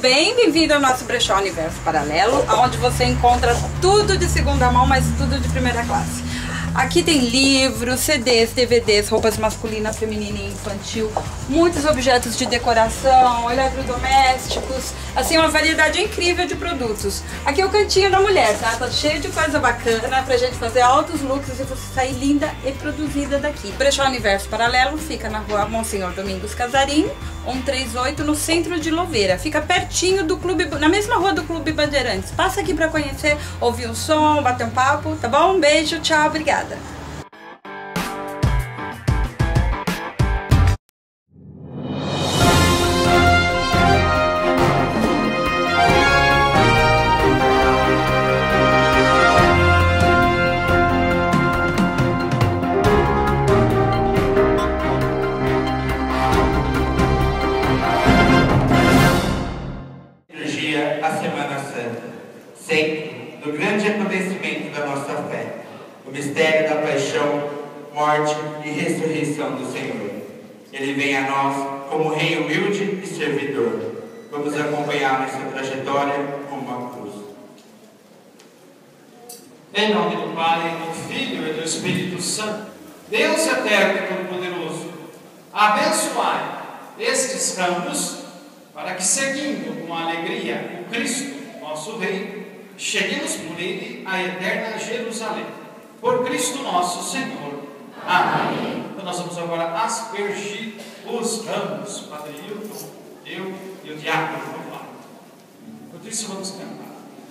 bem? Bem-vindo ao nosso brechó Universo Paralelo, onde você encontra tudo de segunda mão, mas tudo de primeira classe. Aqui tem livros, CDs, DVDs, roupas masculina, feminina e infantil, muitos objetos de decoração, eletrodomésticos, assim, uma variedade incrível de produtos. Aqui é o cantinho da mulher, tá? Tá cheio de coisa bacana pra gente fazer altos looks e você sair linda e produzida daqui. O brechó Universo Paralelo fica na rua Monsenhor Domingos Casarinho, 138, no centro de Louveira. Fica pertinho do clube, na mesma rua do Clube Bandeirantes. Passa aqui pra conhecer, ouvir um som, bater um papo, tá bom? Um beijo, tchau, obrigada. A Semana Santa, centro do grande acontecimento da nossa fé, o mistério da paixão, morte e ressurreição do Senhor. Ele vem a nós como Rei humilde e servidor. Vamos acompanhar nossa trajetória rumo à cruz. Em nome do Pai, do Filho e do Espírito Santo, Deus eterno e todo-poderoso, abençoai estes ramos, para que, seguindo com alegria o Cristo, nosso Rei, cheguemos por Ele à eterna Jerusalém. Por Cristo nosso Senhor. Amém. Então nós vamos agora aspergir os ramos. Padre Hilton, eu e o diácono. Vamos lá. Por isso vamos cantar.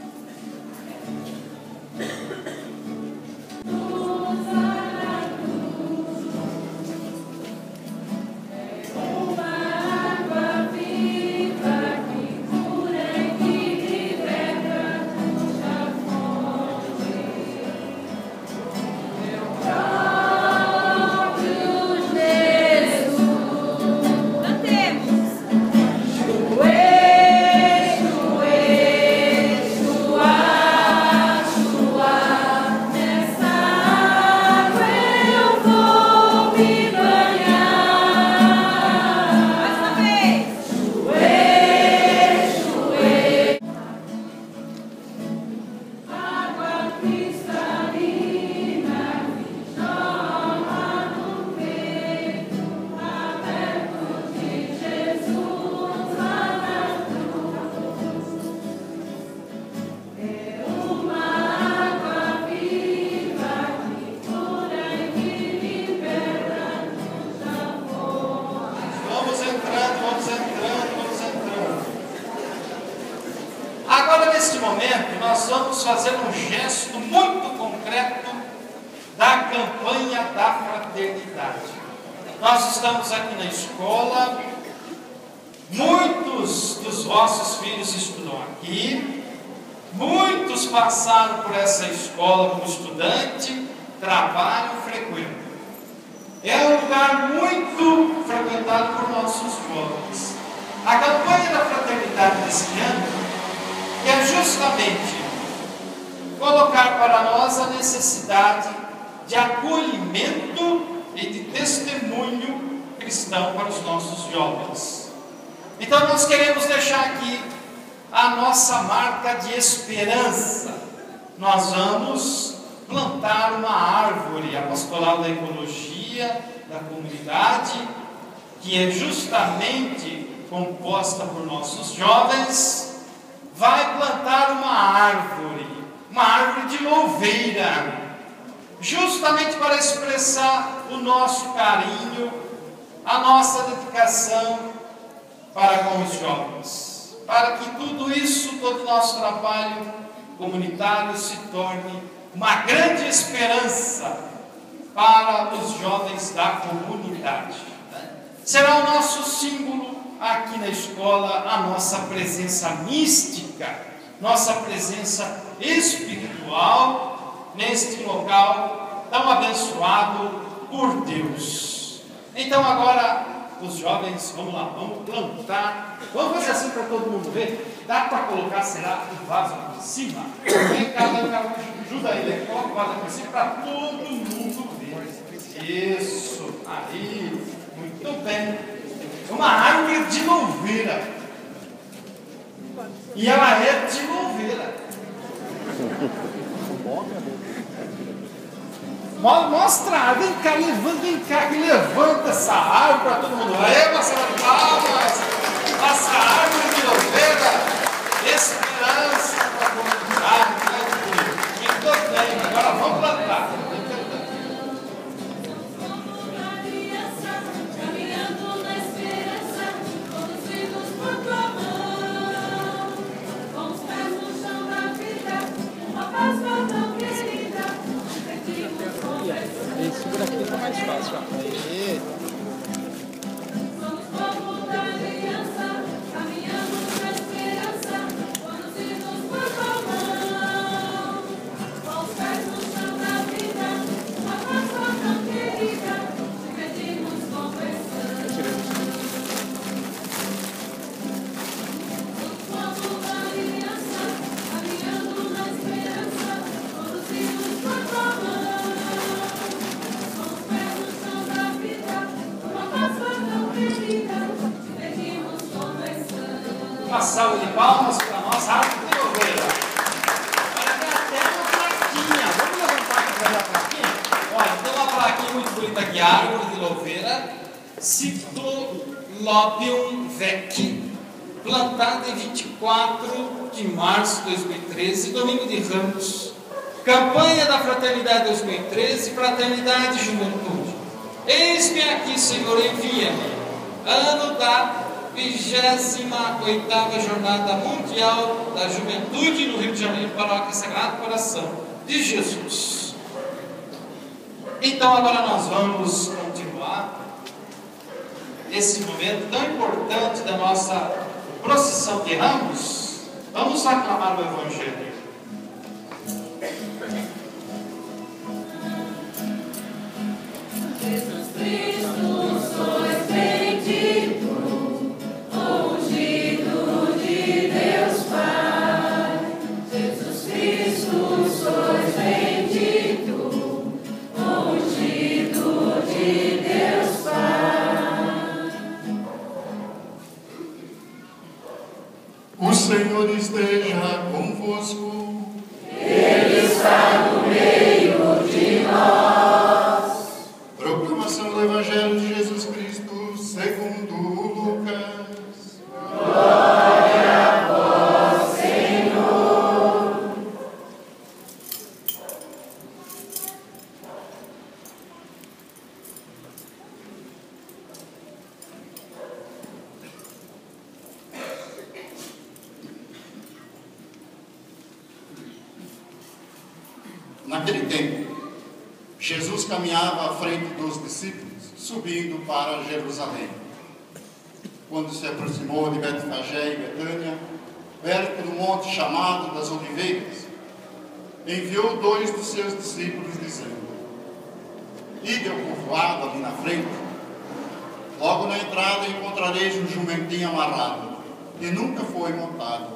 Neste momento, nós vamos fazer um gesto muito concreto da campanha da fraternidade. Nós estamos aqui na escola, muitos dos vossos filhos estudam aqui, muitos passaram por essa escola como estudante, trabalham, frequentam. É um lugar muito frequentado por nossos jovens. A campanha da fraternidade desse ano é justamente colocar para nós a necessidade de acolhimento e de testemunho cristão para os nossos jovens. Então nós queremos deixar aqui a nossa marca de esperança. Nós vamos plantar uma árvore, a pastoral da ecologia da comunidade, que é justamente composta por nossos jovens, vai plantar uma árvore de louveira, justamente para expressar o nosso carinho, a nossa dedicação para com os jovens, para que tudo isso, todo o nosso trabalho comunitário se torne uma grande esperança para os jovens da comunidade. Será o nosso símbolo aqui na escola, a nossa presença mística, nossa presença espiritual neste local tão abençoado por Deus. Então agora os jovens, vamos lá, vamos plantar, vamos fazer assim para todo mundo ver. Dá para colocar, será, o vaso aqui em cima? Vem cá, ajuda ele, coloca o vaso aqui em cima para todo mundo ver. Isso, aí, muito bem. Uma árvore de louveira. E ela é de louveira. Mostra, vem cá, que levanta essa árvore para todo mundo. Aí, Marcelo, palmas. Nossa árvore de louveira, esperança para a comunidade. Muito bem, agora vamos plantar. Segura aqui, tá mais fácil. Aí. Somos povo da aliança, caminhando na esperança, conduzidos por tua mão. Com os pés no chão da vida, uma Páscoa tão querida, te pedimos conversão. Somos povo da aliança, caminhando na esperança, conduzidos por tua mão. Uma salva de palmas para a nossa árvore de louveira. Olha, tem até uma plaquinha. Vamos levantar aqui para ver a plaquinha? Olha, tem uma plaquinha muito bonita aqui, árvore de louveira, Cyclopium vec, plantada em 24 de março de 2013, domingo de Ramos. Campanha da Fraternidade 2013, Fraternidade e Juventude. Eis-me aqui, Senhor, envia-me. Ano da 28ª Jornada Mundial da Juventude no Rio de Janeiro, Paróquia Sagrado Coração de Jesus. Então agora nós vamos continuar esse momento tão importante da nossa procissão de ramos. Vamos aclamar o Evangelho. Jesus Cristo, sois bendito, ungido de Deus Pai. Jesus Cristo, sois bendito, ungido de Deus Pai. O Senhor esteja convosco. Ele está no meio de nós. Proclamação do Evangelho de Jesus Cristo segundo Lucas. Glória a vós, Senhor. Naquele tempo, Jesus caminhava à frente dos discípulos, subindo para Jerusalém. Quando se aproximou de Betfagé e Betânia, perto do monte chamado das Oliveiras, enviou 2 dos seus discípulos, dizendo: Ide ao povoado ali na frente. Logo na entrada encontrareis um jumentinho amarrado, que nunca foi montado.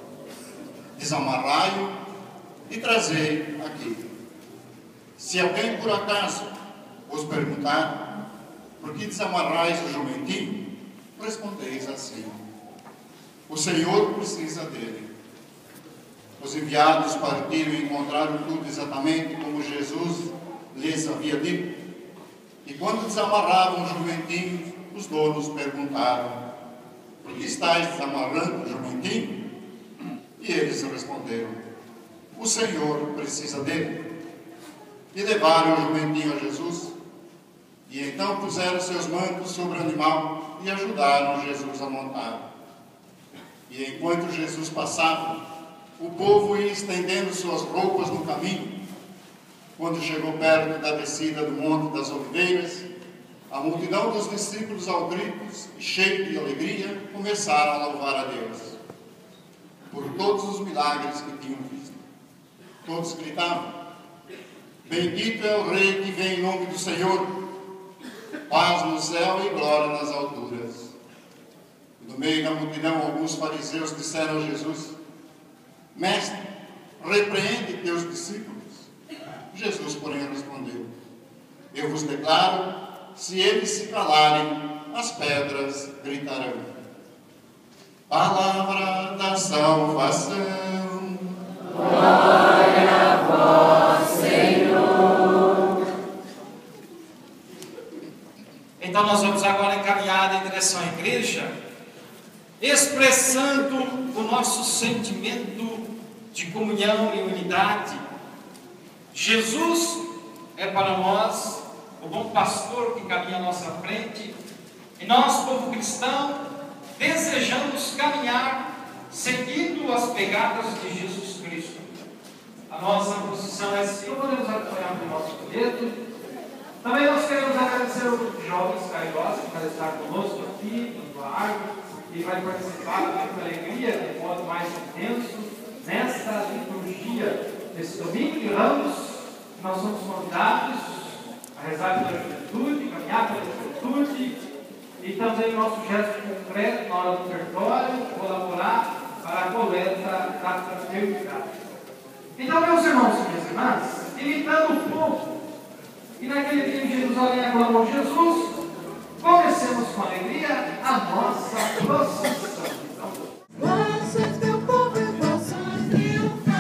Desamarrai-o e trazei aqui. Se alguém por acaso vos perguntar: por que desamarrais o jumentinho? Respondeis assim: o Senhor precisa dele. Os enviados partiram e encontraram tudo exatamente como Jesus lhes havia dito. E quando desamarravam o jumentinho, os donos perguntaram: por que estáis desamarrando o jumentinho? E eles responderam: o Senhor precisa dele. E levaram o jumentinho a Jesus. E então puseram seus mantos sobre o animal e ajudaram Jesus a montar. E enquanto Jesus passava, o povo ia estendendo suas roupas no caminho. Quando chegou perto da descida do Monte das Oliveiras, a multidão dos discípulos, ao gritos e cheio de alegria, começaram a louvar a Deus por todos os milagres que tinham visto. Todos gritavam: bendito é o Rei que vem em nome do Senhor, paz no céu e glória nas alturas. E no meio da multidão, alguns fariseus disseram a Jesus: Mestre, repreende teus discípulos. Jesus, porém, respondeu: eu vos declaro, se eles se calarem, as pedras gritarão. Palavra da salvação. Glória a vós, Senhor. Então nós vamos agora encaminhar em direção à igreja, expressando o nosso sentimento de comunhão e unidade. Jesus é para nós o bom pastor que caminha à nossa frente, e nós, povo cristão, desejamos caminhar seguindo as pegadas de Jesus Cristo. A nossa posição é assim. Podemos acompanhar o nosso folheto. Também nós queremos agradecer ao grupo de jovens caridosos que vai estar conosco aqui no Largo e vai participar com alegria, de modo mais intenso, nesta liturgia desse domingo de Ramos. Nós somos convidados a rezar pela juventude, caminhar pela juventude, e também o nosso gesto concreto na hora do ofertório, colaborar para a coleta da fraternidade. Então, meus irmãos e minhas irmãs, imitando o povo, e naquele dia em Jerusalém aclamou Jesus, comecemos com alegria a nossa procissão. Vosso teu povo e vosso triunfar.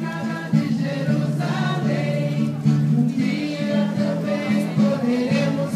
Jerusalém, um dia também correremos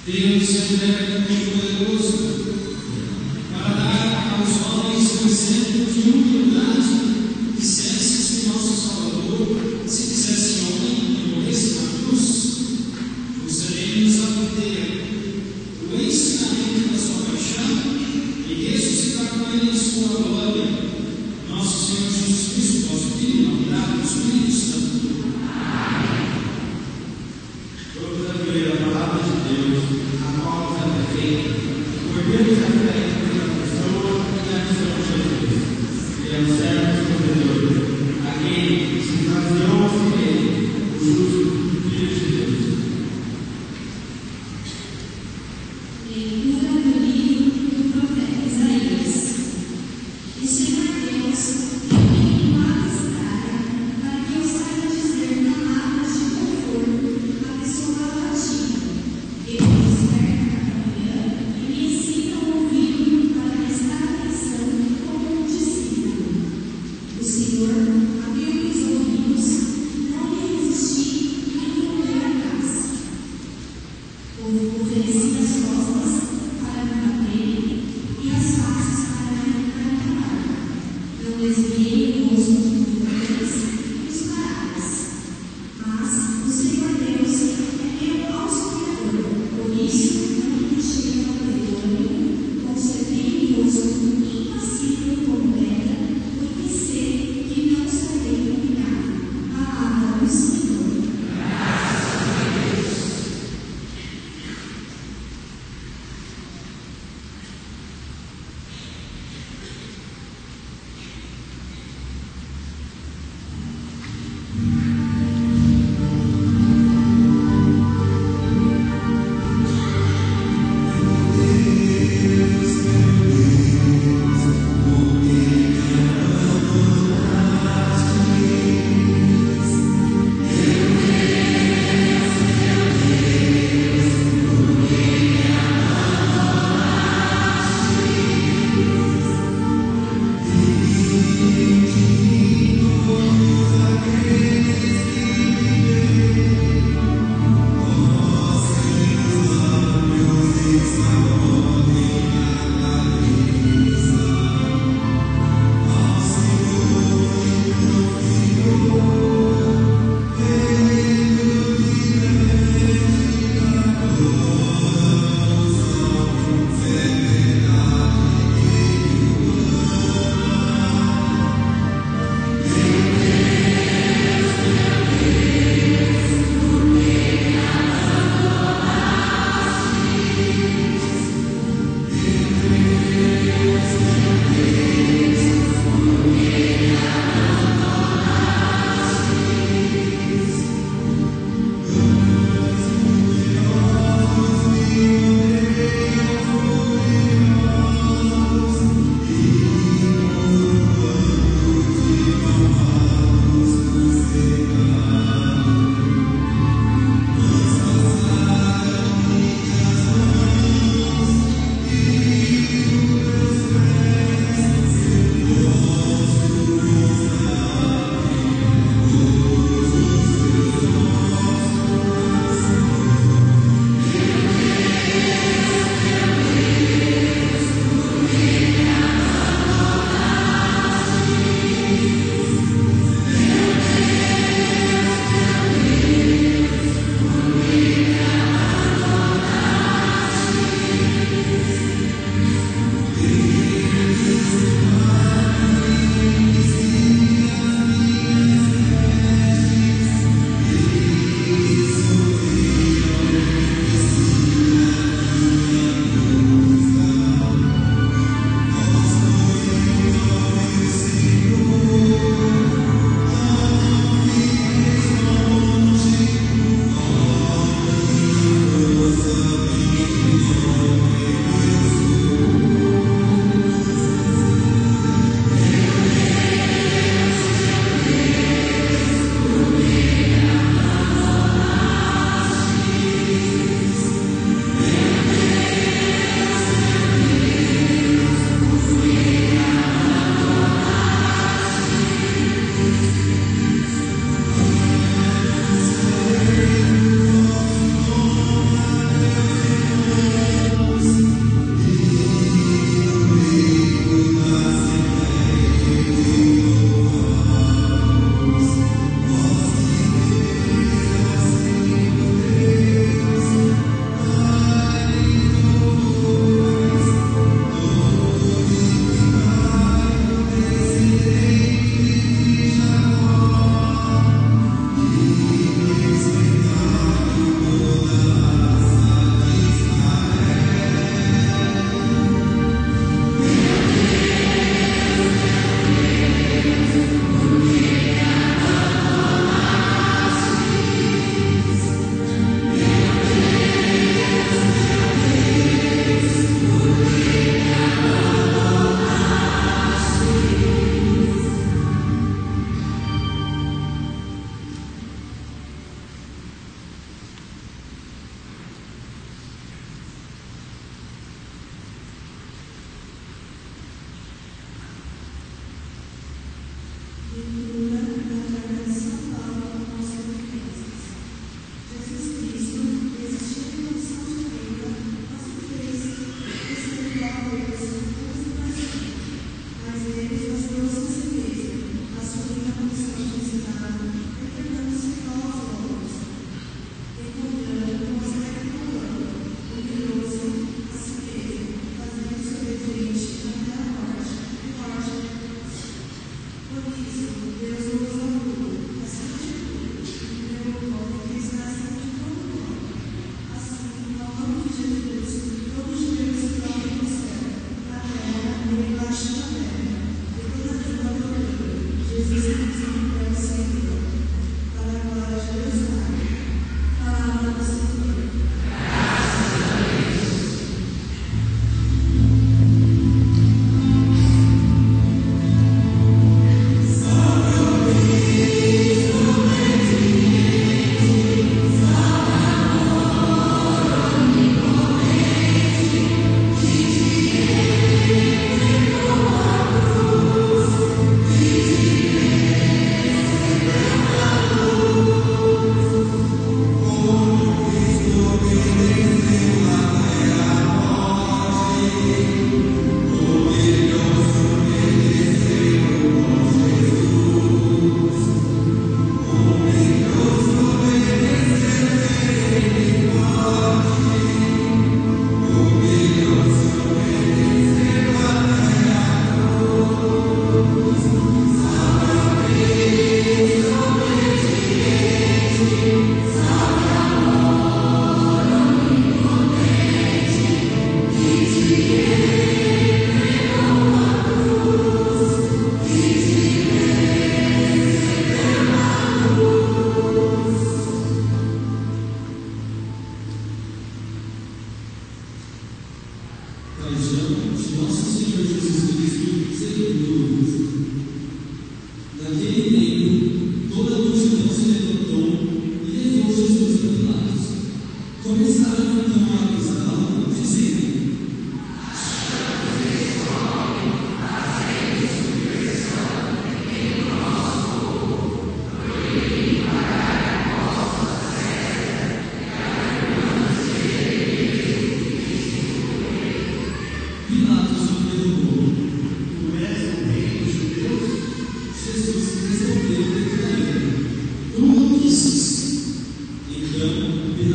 Deus é um Deus poderoso para dar aos homens o exemplo de humildade. Dissesse que nosso Salvador, se dissesse homem e morresse na cruz, gostaríamos a viver o ensinamento da sua paixão e ressuscitar com ele em sua glória. Nosso Senhor Jesus Cristo, vosso Filho, na unidade do Espírito Santo. Proclamarei a palavra de Deus, a qual nos é feita, por Deus é feita pela pessoa e a missão de Jesus, que é o servo sofredor, aquele que se baseou em ele, o justo Filho de Deus.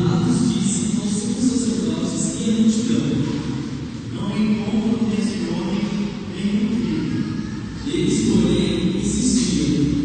Pilatos disse aos sumos sacerdotes e à multidão: não encontro nesse homem nenhum crime. Eles, porém, insistiam: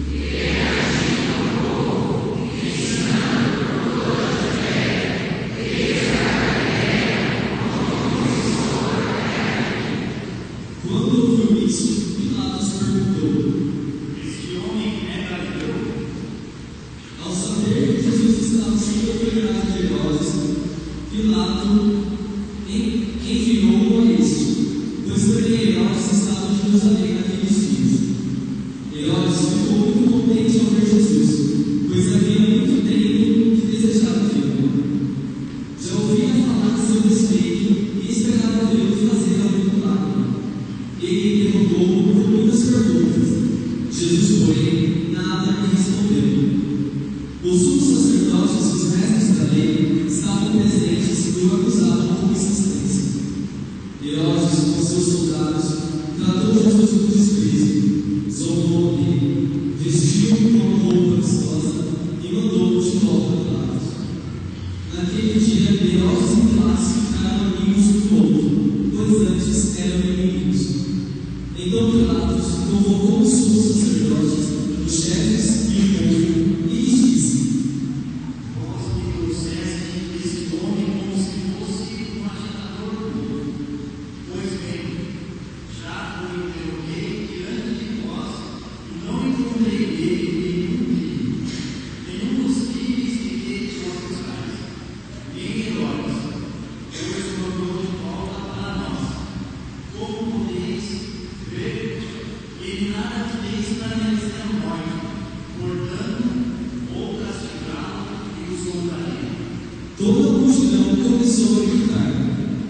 quando ouviu isso, Pilatos perguntou: esse homem é galileu? Ao saber que Jesus estava sendo operado de Herodes, Pilato enviou a este, pois também Herodes estava em Jerusalém naqueles dias. Herodes ficou muito contente ao ver Jesus, pois havia muito tempo que desejava vê-lo. Já ouvia falar de seu respeito e esperava vê-lo fazer algum milagre. Ele interrogou por muitas perguntas. Jesus, porém, nada lhe respondeu. Os sumos sacerdotes e os mestres da lei estavam presentes e o acusavam com insistência. Herodes, com seus soldados, tratou Jesus com desprezo, zombou dele, vestiu-o com uma roupa vistosa e mandou-o de volta a Pilatos. Naquele dia, Herodes e Pilatos ficaram amigos um do outro, pois antes eram inimigos. Então Pilatos convocou os sumos sacerdotes, os chefes e o povo, e lhes disse: vós me trouxeste esse homem como se fosse um agitador do povo. Pois bem, já o interroguei diante de vós e não encontrei nele nenhum dos crimes de que te acusais. Nem Herodes, pois o mandou de volta para nós. Como podeis ver, ele nada fez para merecer a morte, portanto, ou castigá-lo e o soltaria. Toda a multidão começou a gritar: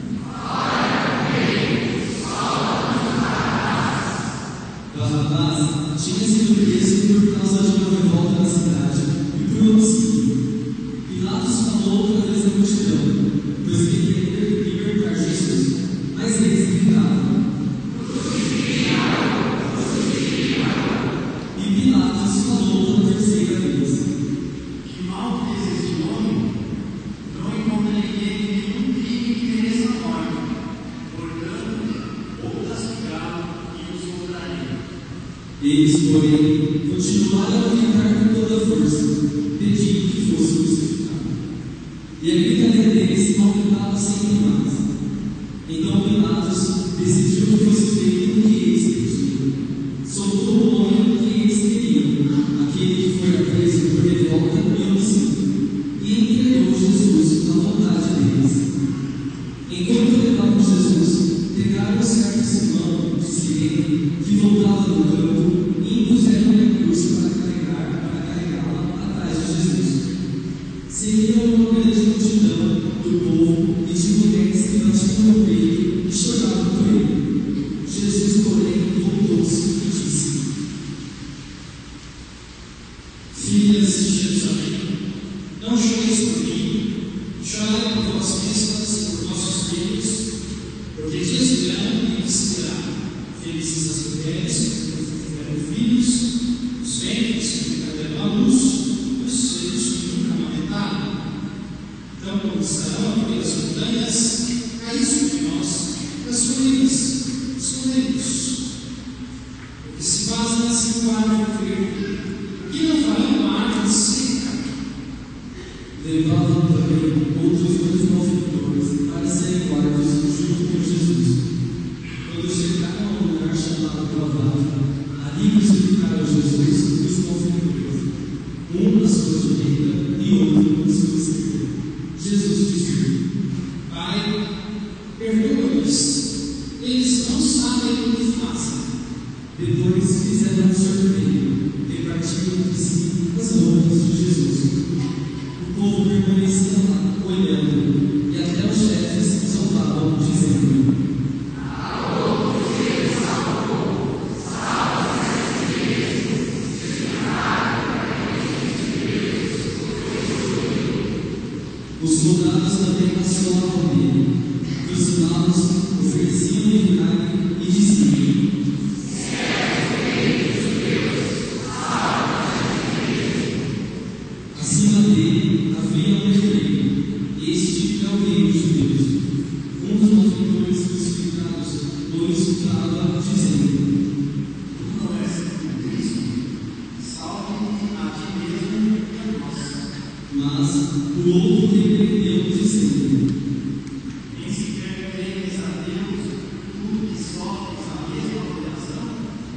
Barrabás tinha sido preso por causa de uma revolta na cidade e por homicídio. Pilatos falou outra vez à multidão, pois queria libertar Jesus, mas eles gritavam. E Pilatos falou pela terceira vez: que mal fez este homem? Não encontrei nele nenhum crime que mereça a morte. Portanto, vou castigá-lo e o soltaria. Eles, porém, continuaram a gritar com toda a força, pedindo que fosse crucificado. E a gritaria deles aumentava sempre mais. Então Pilatos decidiu que fosse feito o que eles pediam. Soltou o homem que eles queriam, aquele que fora preso por revolta e homicídio, e entregou Jesus à vontade deles. Enquanto levavam Jesus, pegaram o certo Simão de Cirene, que voltava do campo, e impuseram-lhe a cruz para carregá-la atrás de Jesus. Seguia uma grande multidão do povo e de mulheres que batiam no peito e choravam por ele. Jesus, porém, voltou-se e disse: filhas de Jerusalém, não choreis por mim, chorai por vós mesmas e por vossos filhos, porque dias virão e se dirá: felizes as mulheres que tiveram filhos, os ventres que deram à luz, os seios que nunca amamentaram. Então começarão pelas montanhas, cair sobre nós, das colinas, escondemos. Porque se fazem assim com a árvore verde, que não farão uma árvore seca? Levavam também outros 2 malfeitores para serem guardas junto com Jesus. Quando chegaram a um lugar chamado Calvário, ali crucificaram Jesus e os malfeitores, um à sua direita e outro à sua esquerda. Jesus disse: Pai, perdoa-lhes, eles não sabem o que fazem. Depois fizeram um sorteio, repartiram entre si as roupas de Jesus. O povo permanecia lá, olhando, e até os chefes soltavam, dizendo: os soldados também caçoavam nele, e os maus ofereciam-lhe vinagre e diziam: acima dele havia um letreiro: o outro repreendeu, dizendo: nem sequer crees a Deus, tu que sofres a mesma condenação?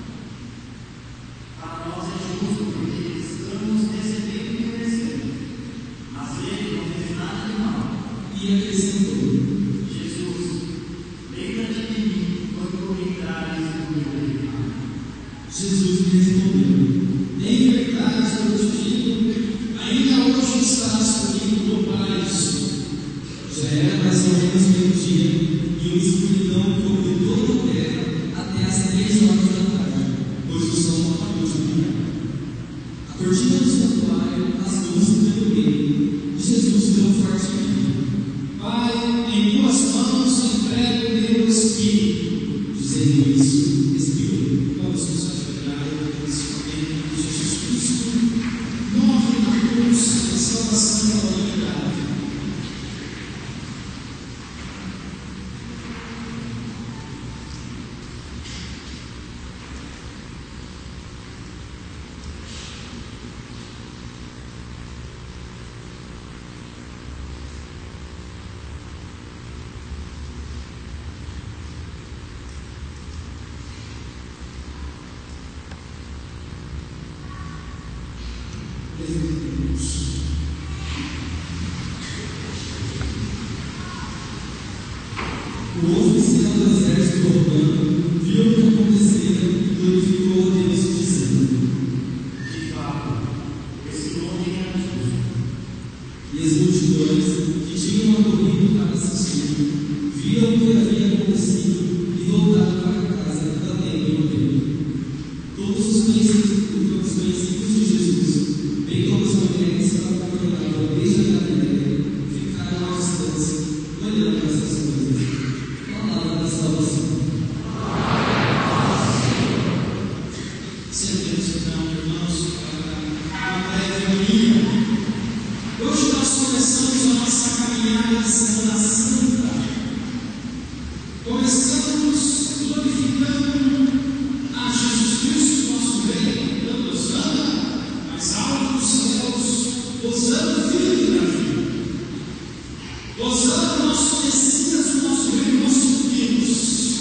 Para nós é justo, porque estamos recebendo e merecendo. Mas ele não fez nada de mal. E acrescentou: Jesus, lembra-te de mim quando entrares no meu reino. Jesus lhe respondeu: em verdade estou te digo, ainda hoje estarás comigo no paraíso. Já era mais ou menos meio-dia, e o escuridão cobriu toda a terra até as 3 horas da tarde, pois o sol acabou de brilhar. A cortina do santuário rasgou-se pelo meio, e Jesus deu um forte grito: Pai, em tuas mãos entrego o meu espírito. Dizendo isso, expirou. Vamos nos ajoelhar nesse momento de Jesus Cristo. Nove na cruz, a salvação da humanidade. O oficial do exército romano viu o que acontecera e glorificou a Deus, dizendo: de fato, esse homem era justo. E as multidões que tinham acorrido para assistir viram o que havia acontecido e voltaram para casa trazendo o roteiro. Todos os conhecidos de Jesus, bem como as mulheres que estavam acompanhando desde a Galileia, ficaram à distância, olhando para essas coisas. Palavra da salvação. Sentemos então, irmãos, para uma breve homilia. Hoje nós começamos a nossa caminhada de Semana Santa. Começamos glorificando a Jesus Cristo, nosso Rei, dando Hosana mais alto dos céus, Hosana, Filho de Davi. Hosana, nosso Messias, o nosso Rei, o nosso Deus.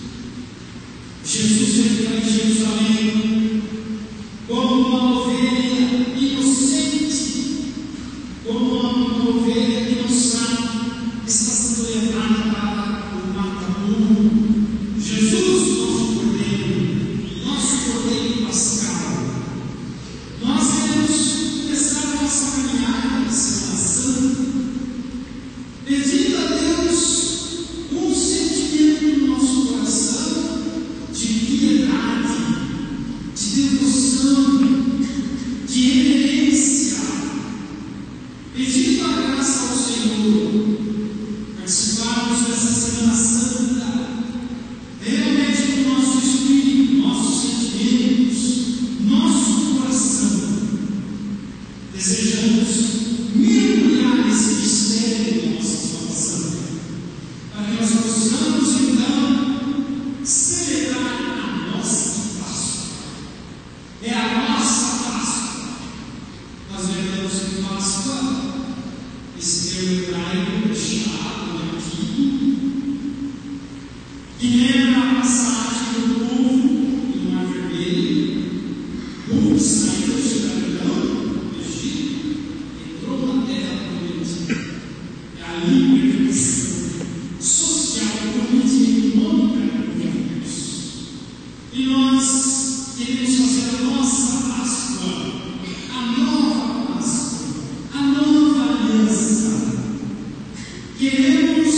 Jesus entra em Jerusalém como uma ovelha inocente, como uma ovelha que não sabe, está sendo levada para o matadouro. Jesus, nosso Cordeiro Pascal. Nós queremos começar a nossa caminhada de Semana Santa pedindo a Deus um sentimento no nosso coração de piedade, de devoção, de reverência, pedindo a graça ao Senhor, participarmos dessa Semana Santa, realmente com o nosso espírito, nossos sentimentos, nosso coração. Desejamos mergulhar nesse mistério da nossa salvação, para que nós possamos então celebrar a nossa Páscoa. É a nossa Páscoa. Nós lembramos que Páscoa, esse termo hebraico chamado antigo, que lembra a passagem do povo do Mar Vermelho, o povo saiu da escravidão do Egito, entrou na terra prometida. É a libertação social, política e econômica de Deus. E nós queremos fazer a nossa Páscoa, a nova Páscoa, a nova aliança. Queremos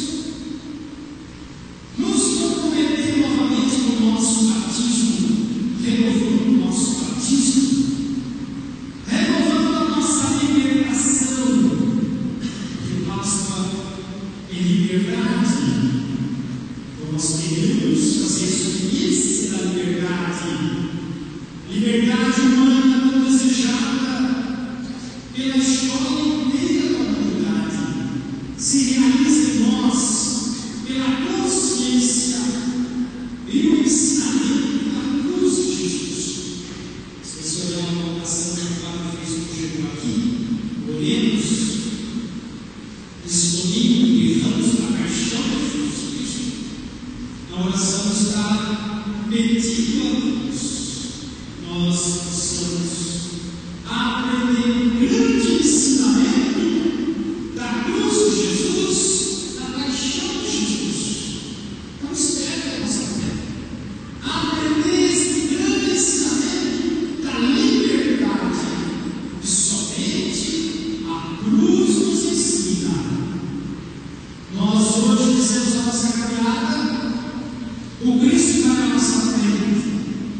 nos comprometer novamente com o nosso batismo, renovando o nosso batismo, renovando a nossa libertação, porque Páscoa é liberdade. Então nós queremos fazer experiência da liberdade, liberdade humana tão desejada pela história inteira da humanidade, se realiza em nós pela consciência e o ensinamento da cruz de Jesus. Se você olhar uma oração que o Padre fez comigo aqui, oremos Esse domingo, erramos a paixão de Jesus Cristo. A oração está pedindo a Deus. Nós precisamos aprender um grande ensinamento da cruz de Jesus, da paixão de Jesus. Não espere a nossa fé. Aprender esse grande ensinamento da liberdade, que somente a cruz nos ensina. Nós hoje dizemos a nossa caminhada, o Cristo vai à nossa frente.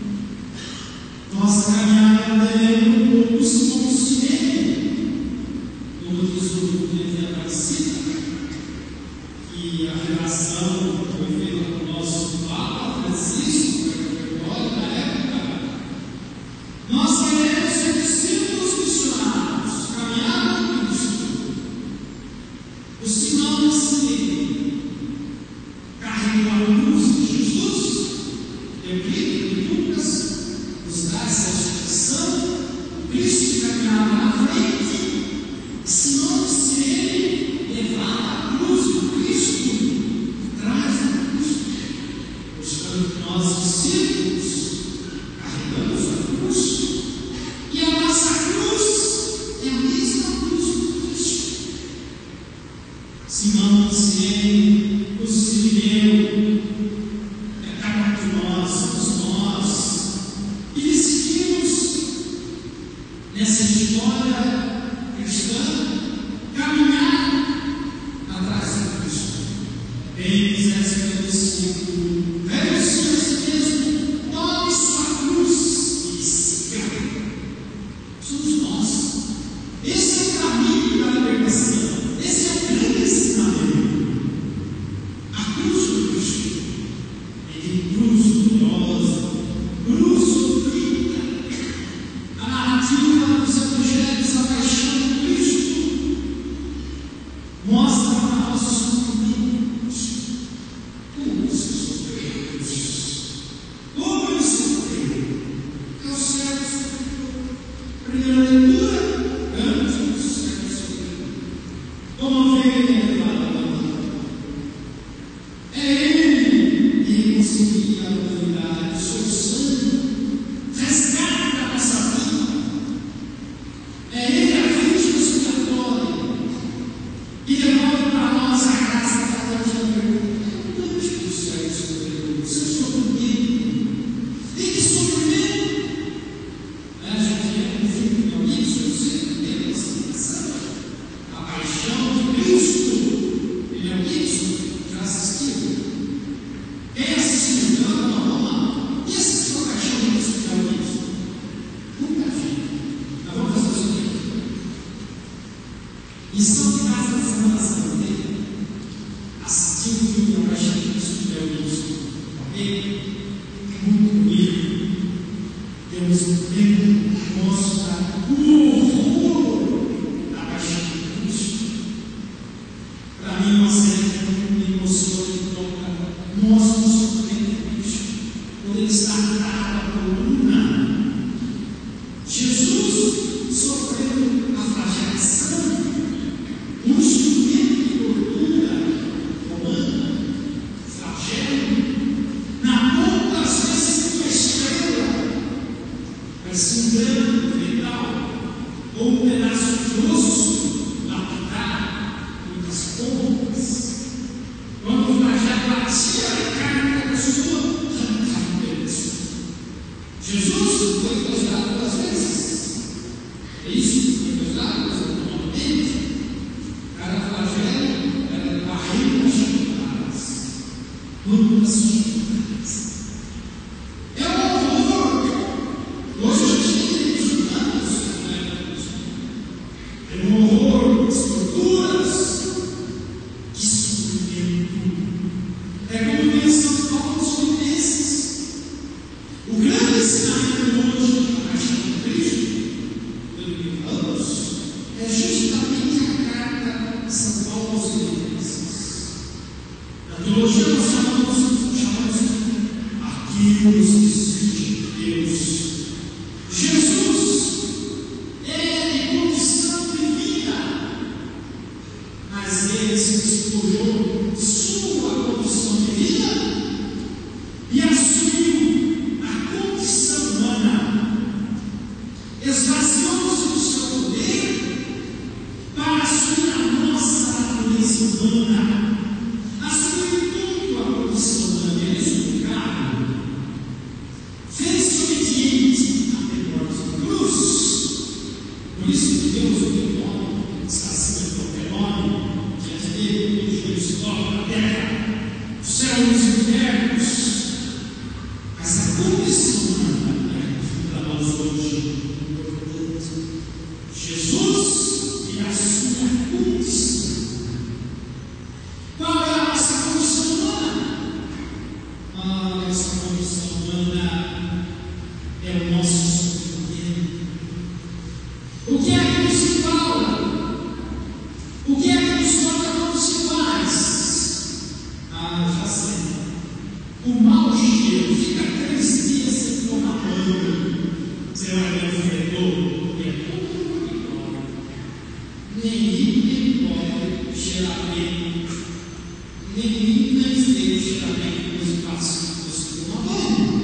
Nossa caminhada é um pouco como sirene, como diz o Pedro Aparecida, que a relação foi feita com o nosso Papa Francisco, Gregório da época. Nós queremos ser discípulos missionários, caminhar com Cristo. O sinal de sirene carregou a cruz de Jesus. Eu creio que Lucas nos dá essa expressão. Cristo caminhava na frente, sinal de sirene levar a cruz de Cristo atrás da cruz, mostrando que nós discípulos carregamos a cruz, e a nossa cruz é a mesma cruz de Cristo. Simão de sirene, o sirineu, é cada um de nós, somos nós, e decidimos nessa história cristã caminhar atrás de Cristo. Bem, dissesse meu discípulo, renuncie a si mesmo, tome sua cruz e siga. Somos nós. Esse é o caminho da libertação. Esse é o grande ensinamento. A cruz de Cristo é de cruz gloriosa, cruz sofrida. A narrativa dos evangelhos, a paixão de Cristo, mostra para nós os sofrimentos. Como você sofreu, Jesus? Como ele sofreu? É o servo sofredor. Primeira leitura, antes do servo sofredor. Como ovelha levada da mão. É ele que conseguia a autoridade, o seu sangue, resgate da nossa vida. É ele a vítima expiatória, e devolve para nós a graça da grande pergunta. Onde o servo sofredor? Seu sofrimento. E que sofrimento? A gente é um filho de amigo, você tem essa explicação. A paixão de Cristo, ele é o que já assistiu. Quem assistiu? Não. E assistiu a paixão de Cristo já o Cristo? Nunca vi. Mas vamos fazer o seguinte. Lição de casa da semana santeira. Assistiu o filme da paixão de Cristo já o Cristo. Ok? Muito bonito. Temos um tempo que mostra o horror da paixão de Cristo. Para mim, uma série que me emociona e toca, mostra o sofrimento de Cristo, quando ele está atado à coluna. Jesus sofrendo a flagelação, um instrumento de tortura romana, flagelo, na ponta às vezes de uma estrela, vai ser um grande metal ou um pedaço de osso lapidado, muitas pontas. Quando o flagelo batia a carne da pessoa, arrancava um pedaço. Jesus foi gozado 2 vezes. É isso que foi gozado normalmente. Cada flagelo era barriga chutadas, muitas chutadas. É um horror. Hoje a gente tem que julgar isso, né? É um horror, as torturas. Que sofrimento. É como diz São Paulo aos Filipenses. O grande ensinamento hoje da paixão de Cristo, pelo que falamos, é justamente a carta de São Paulo aos Filipenses. Na teologia nós chamamos aquilo que existe de Deus. Jesus é de condição divina, mas mas ele se despojou de sua condição divina e assumiu a condição humana, esvaziou-se do seu poder para assumir a nossa natureza humana, assumiu tudo a condição humana, ele é pecado, fez-se obediente até a morte da cruz. Por isso que Deus o deu nome, está acima de qualquer nome, diante dele, todo joelho se dobra na terra, os céus e os infernos. Mas a condição humana é para nós hoje importante. Jesus, ele assume a condição. Qual é a nossa condição humana? A nossa condição humana é o nosso sofrimento. O que é que nos fala? O que é que nos toca quando se faz? Já sei. O mau cheiro fica 3 dias sem tomar banho. Você vai ver o fedor e é tudo que come. Ninguém pode cheirar bem. Ninguém deve cheirar bem depois de passar você tomar banho.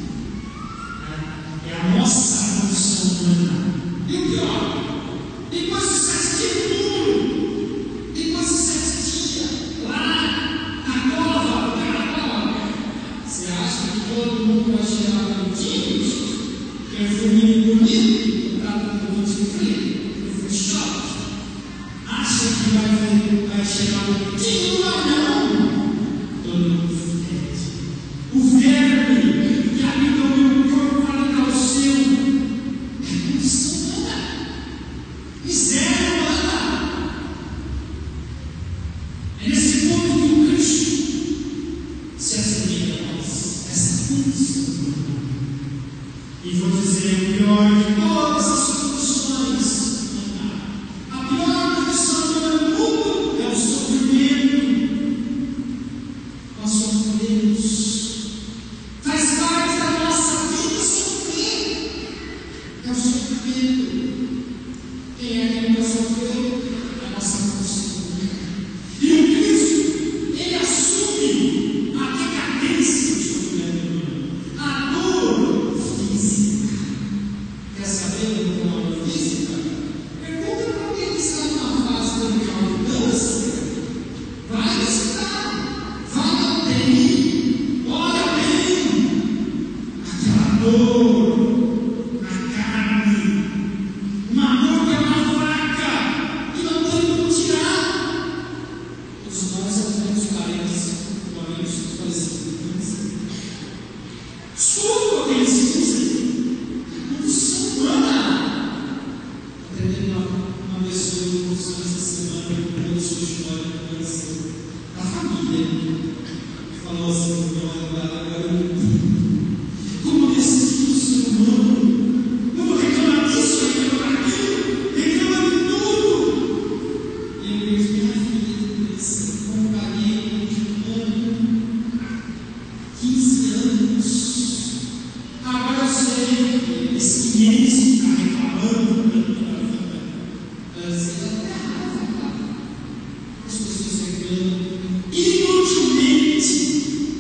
É a nossa condição humana. E o pior, depois de 7 dias no mundo, depois de 7 dias lá na cova, você acha que todo mundo vai cheirar bonitinho? Perfuminho bonito, tocado com muito frio, perfume short? Acha que vai cheirar bonitinho? Não! Todo mundo fede. O verme que habita o meu corpo para dar o seu é condição humana. Miséria humana. É nesse ponto que o Cristo se assemelha a nós, essa condição humana. E vou dizer o pior de todas as condições. A pior condição humana do mundo é o sofrimento. Nós sofremos. Faz parte da nossa vida sofrer. É o sofrimento. Quem é que nunca sofreu? É a nossa condição humana. E o Cristo, ele assume a decadência do sofrimento humano, a dor física. Quer saber do que é uma dor física? Pergunta para alguém que está numa fase terminal de câncer. Vai visitar, vai na UTI, olha bem aquela dor na carne, uma dor que é uma faca e não tem como tirar. Todos nós temos parentes, amigos falecidos. Escuta o que eles dizem. A condição humana. Atendendo uma pessoa em condição essa semana, contando sua história de câncer da família. Falou assim: meu advogado, agora como decide o ser humano? Como reclamar disso, reclamar daquilo, reclama de tudo. E eu disse: minha filha, como paguei de ano, 15 anos. Agora eu sei, esse 500 que está reclamando, as pessoas reclamam inutilmente.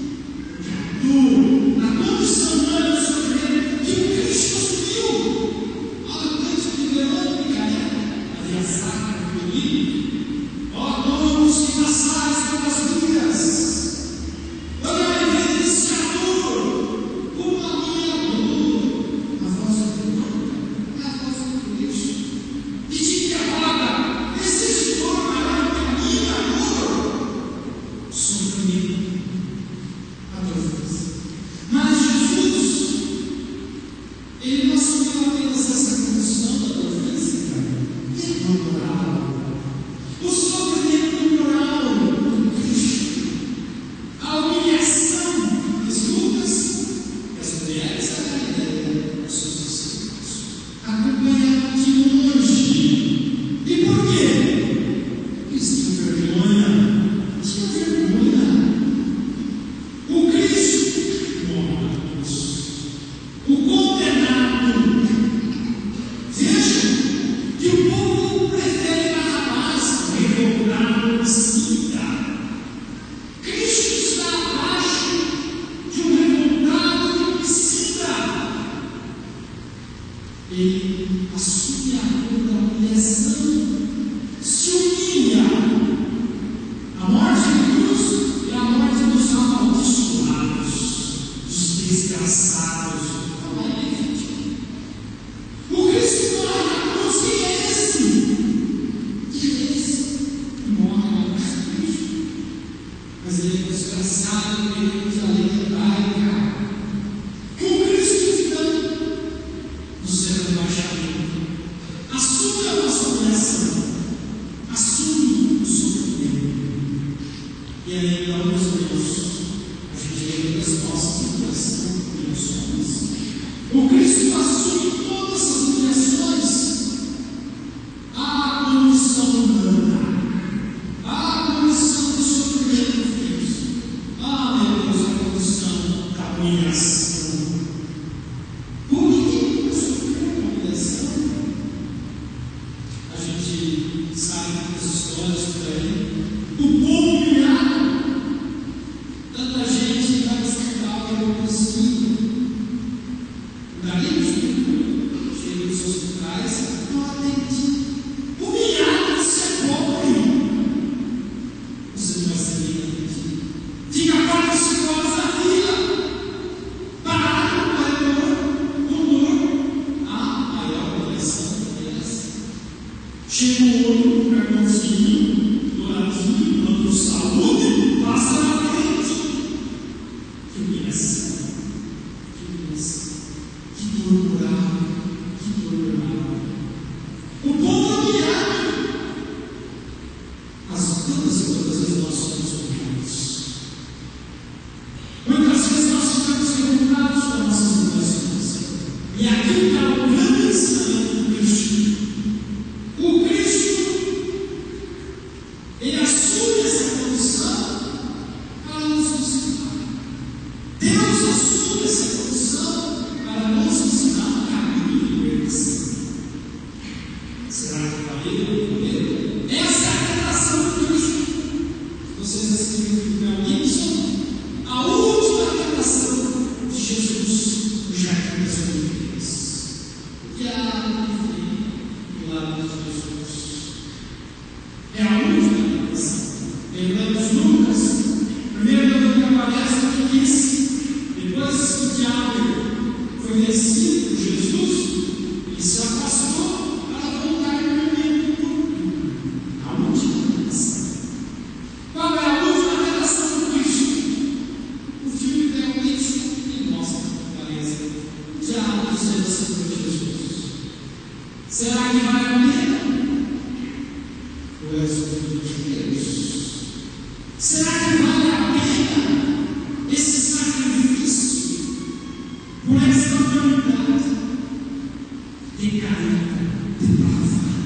A condição humana de sofrimento que o Cristo assumiu. Olha o canto de violão, Micael, havia sacra, violino. Ó dons que passais pelas vidas. Olha a evidenciador, uma minha dor. A voz do irmão, é a voz do Cristo. E de que a palavra, existe dor maior que a minha dor. E aí, então, meus irmãos, a gente tem resposta de coração e emoções. O Cristo assume todas essas humilhações. A condição humana, a condição do sofrimento físico, meu Deus, a condição da humilhação. Por que sofrer uma humilhação? A gente sabe das histórias por aí. O povo humilhado, tanta gente vai no hospital e não conseguiu. Cheio dos hospitais, não atende. Humilhado, você é pobre. Você não vai ser bem atendido. Fica 4 horas na fila, parado no corredor, com dor. A maior humilhação é essa. Chega o outro com o cartãozinho, douradinho, dando saúde, passa na frente. Que humilhação. Que dor moral. O povo humilhado. Mas tantas e tantas vezes nós somos humilhados. Muitas vezes nós ficamos revoltados com as nossas humilhações. E aqui está o grande ensinamento do Cristo. O Cristo, ele assume essa condição para nos ensinar. Deus assume essa condição para nos ensinar o caminho de libertação. Será que valeu? Essa é a tentação do Cristo. Vocês escrevem no Gibson, a última tentação de Jesus no jardim das oliveiras. O que há do lado de Jesus? É a última tentação. Lembramos Lucas, primeiro que aparece que disse, depois que o diabo foi vencido por Jesus, ele se afastou para voltar ao momento público. A última tentação. Qual é a última tentação do Cristo? O filme realmente mostra a clareza. O diabo dizendo assim para Jesus: será que vale a pena? Ou és o filho de Deus? Será que vale a pena esse sacrifício por essa humanidade decaída, depravada?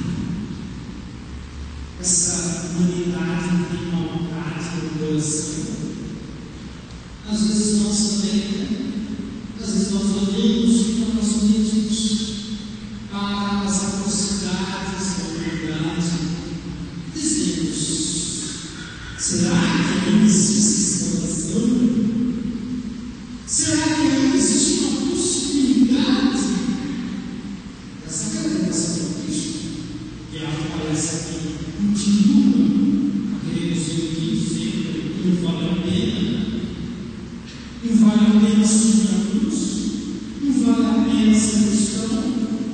Essa humanidade tem maldade no coração. Às vezes nós também, às vezes nós olhamos para nós mesmos, para as atrocidades da humanidade, dizemos: será que ainda existe salvação? Será que ainda existe uma possibilidade? Essa é a tentação do Cristo. E ela aparece aqui, continua a querer dizer que sempre não vale a pena. Não vale a pena subir a cruz. Não vale a pena ser cristão.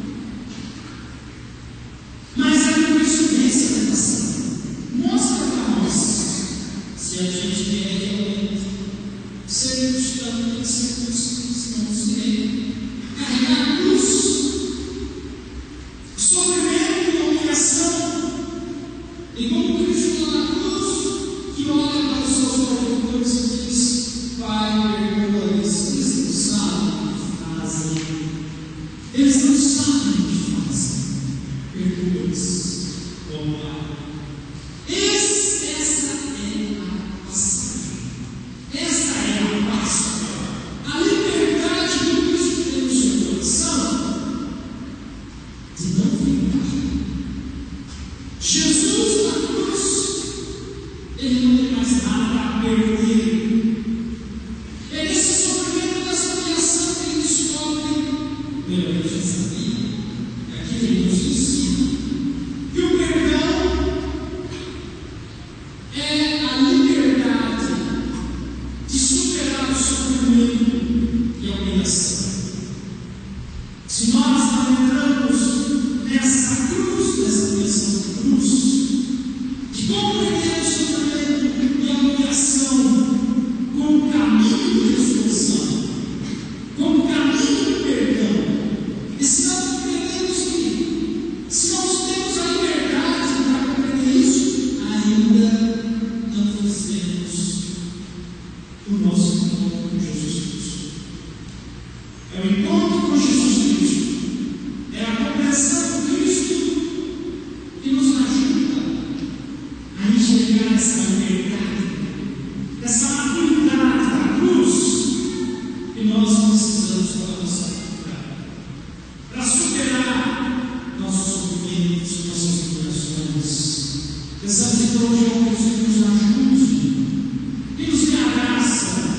Mas a Cristo vence a tentação. Mostra para nós se a gente quer realmente ser cristão, tem que ser cristão, se carregar a cruz, sofrimento e humilhação. E como Cristo lá na cruz, que olha para os seus corredores e diz: Pai, perdoa-lhes, eles não sabem o que fazem. Eles não sabem o que fazem. Perdoa-lhes, ó Pai. Essa é a passagem. Essa é a passagem. A liberdade que Cristo tem no seu coração de não vingar. Jesus na cruz, ele não tem mais nada a perder. É nesse sofrimento, nessa humilhação que ele descobre, eu já sabia, aqui ele nos ensina, que o perdão é a liberdade de superar o sofrimento e a humilhação. Se nós não entramos nessa cruz, nessa missão de cruz, de compreender o sofrimento e a humilhação como caminho de resolução, como caminho de perdão, e se não compreendemos que, se nós temos a liberdade para compreender isso, ainda não pecado, essa maturidade da cruz que nós precisamos para a nossa vida, para superar nossos sofrimentos, nossas tribulações. Precisamos então de alguém que nos ajude, que nos dê a graça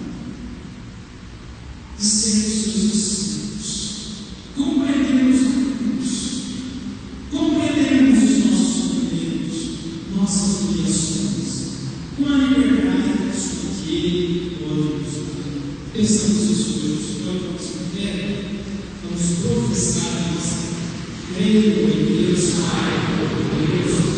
de sermos seus discípulos, compreendermos a cruz, compreendermos os nossos sofrimentos, nossas humilhações, com a liberdade da sua que Ele pode nos dar. Pensamos isso, Deus, então vamos primeiro, vamos professar a nossa creio em Deus, Pai, Deus.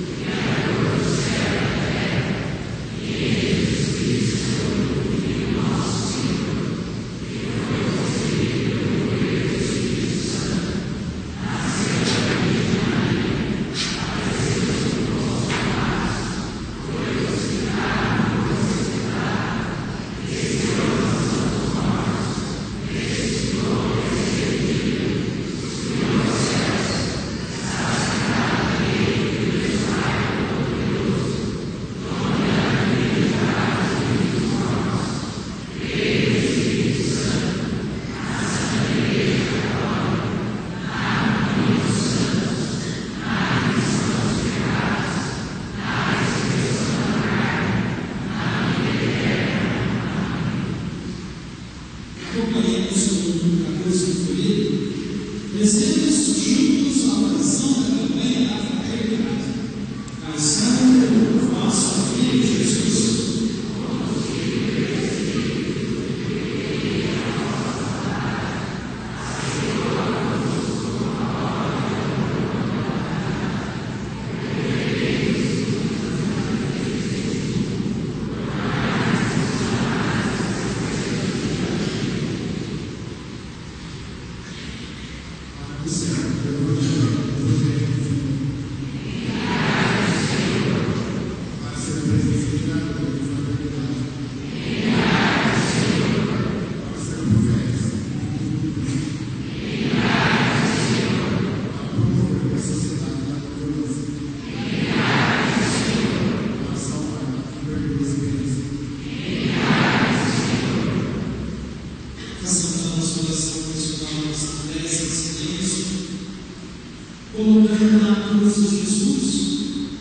Colocando na cruz de Jesus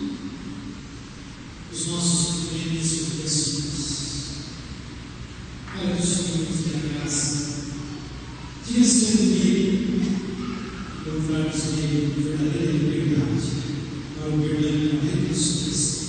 os nossos sofrimentos e opressões. Pai do Senhor, nos dê a graça de receber e louvarmos nele com verdadeira liberdade para o perdão e a ressurreição.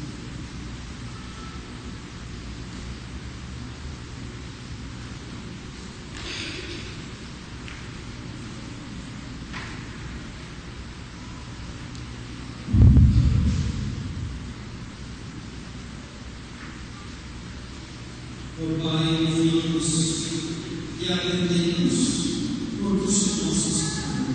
Ó Pai, ouvimos e atendemos por os nossos caminhos.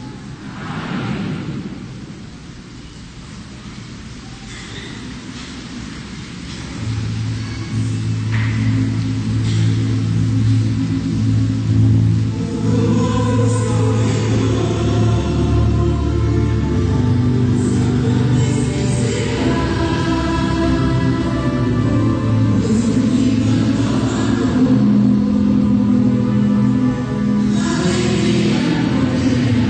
Aleluia.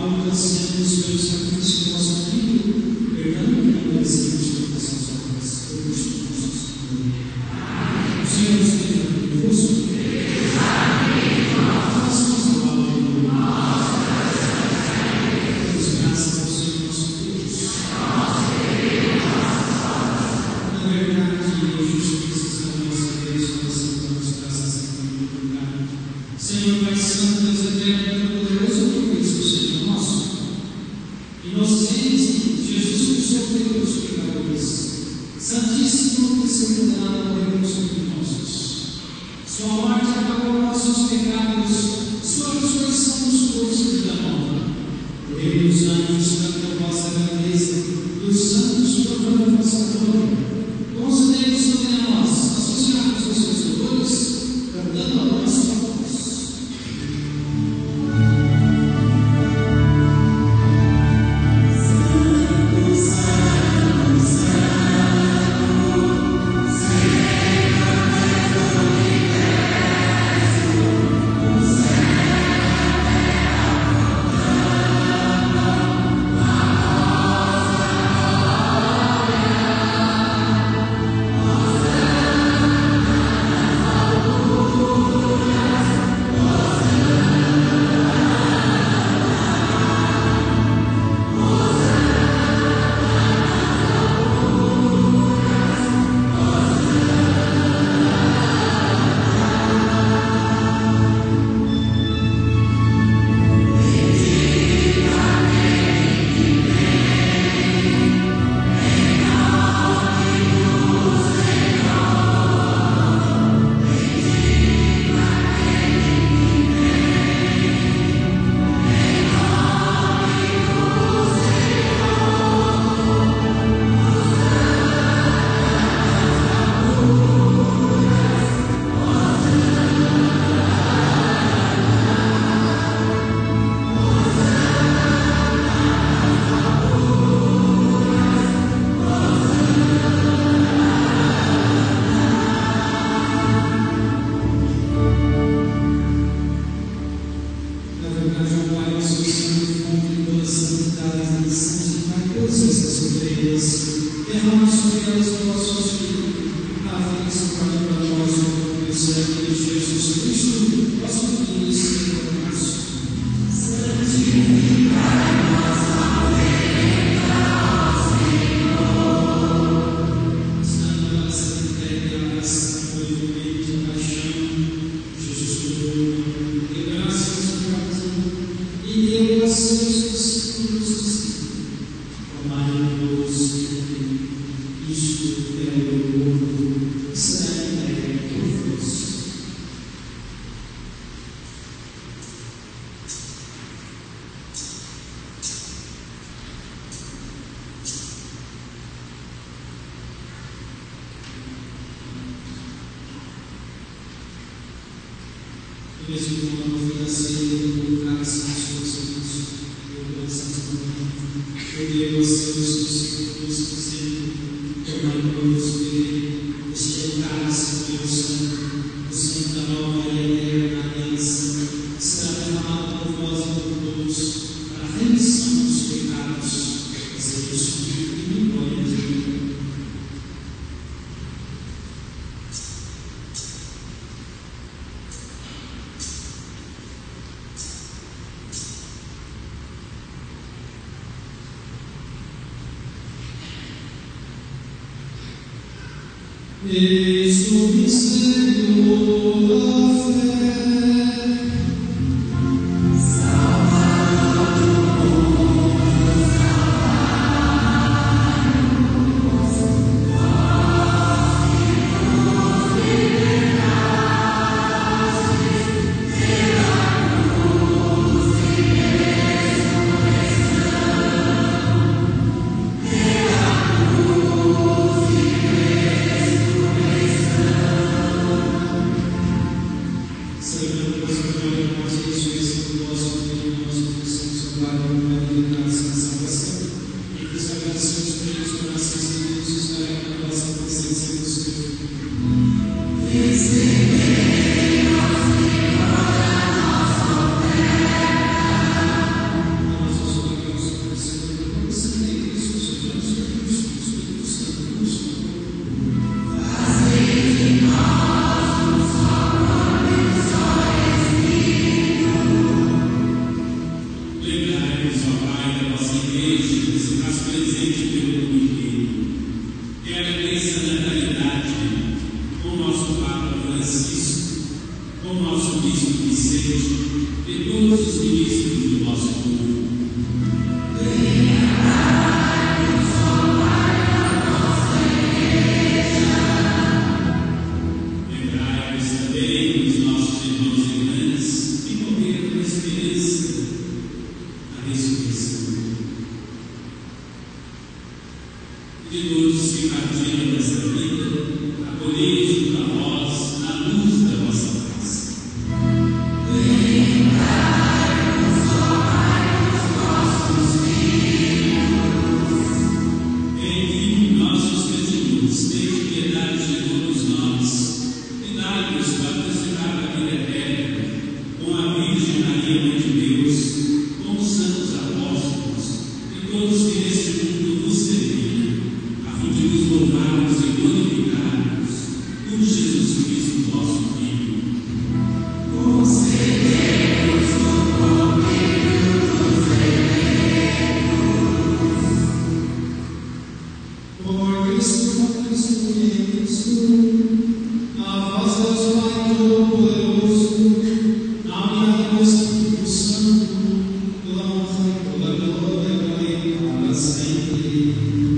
alcancemos pelo sacrifício do nosso Filho, perdão que não merecemos de nossas obras, por Cristo nosso Senhor. O Senhor esteja convosco. Façamos a palavra do Senhor. Damos graças ao Senhor nosso Deus. Na verdade e justiça são a nossa vez, nós damos graças a Deus. Senhor Pai Santo, Deus eterno, poderoso, que Cristo seja nosso. Inocente, Jesus que sofreu pelos pecadores. Santíssimo que se condenado morreu pelos criminosos. Sua morte apagou nossos pecados, sua ressurreição nos trouxe vida nova. O Rei dos anjos canta a vossa grandeza, dos santos proclama a vossa glória. Concedei-nos também a nós, associados aos seus louvores, cantando a nossa voz. Eis o mistério da fé. Senhor. De todos que partilham dessa vida, acolhei junto a vós a luz da vossa graça. Enfim, nossos pedidos, tenham piedade de todos nós, e dai-nos participar da vida eterna, com a Virgem Maria, Mãe de Deus, com os santos apóstolos, e todos que neste mundo nos serviram, a fim de nos louvarmos e glorificarmos por Jesus Cristo, nosso Filho. Por Cristo, a voz Deus Pai Todo-Poderoso, na unidade do Espírito Santo, toda honra e toda glória para sempre.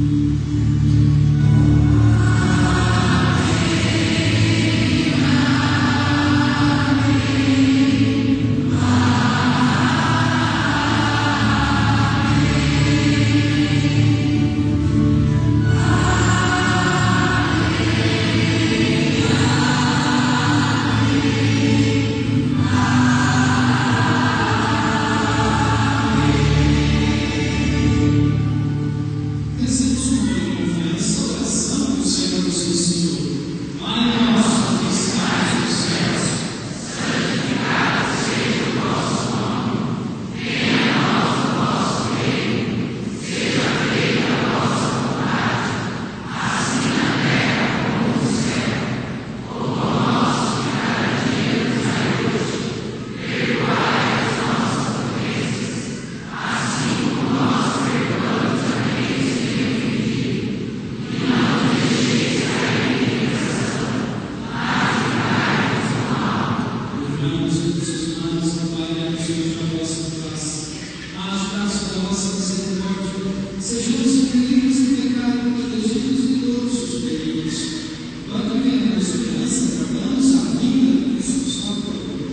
Recebemos com toda confiança a oração do Senhor nosso Senhor. Pai nosso que estás nos céus, livramos dos seus males, amparados sob a vossa face. Aos braços da vossa misericórdia, sejamos livres do pecado, protegidos de todos os perigos. Quando viemos esperança, guardamos a vida de Cristo Salvador.